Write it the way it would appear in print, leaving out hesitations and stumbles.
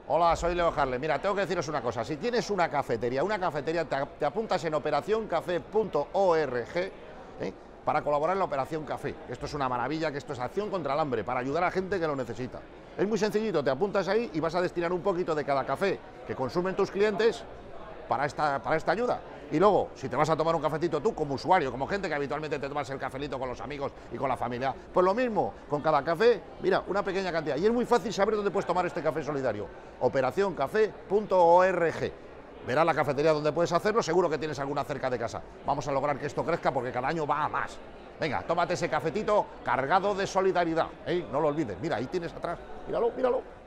Hola, soy Leo Harle. Mira, tengo que deciros una cosa. Si tienes una cafetería te apuntas en operacioncafé.org, para colaborar en la Operación Café. Esto es una maravilla, que esto es acción contra el hambre, para ayudar a gente que lo necesita. Es muy sencillito, te apuntas ahí y vas a destinar un poquito de cada café que consumen tus clientes para esta ayuda. Y luego, si te vas a tomar un cafetito tú como usuario, como gente que habitualmente te tomas el cafelito con los amigos y con la familia, pues lo mismo, con cada café, mira, una pequeña cantidad. Y es muy fácil saber dónde puedes tomar este café solidario. Operacioncafé.org. Verás la cafetería donde puedes hacerlo, seguro que tienes alguna cerca de casa. Vamos a lograr que esto crezca porque cada año va a más. Venga, tómate ese cafetito cargado de solidaridad, no lo olvides. Mira, ahí tienes atrás, míralo, míralo.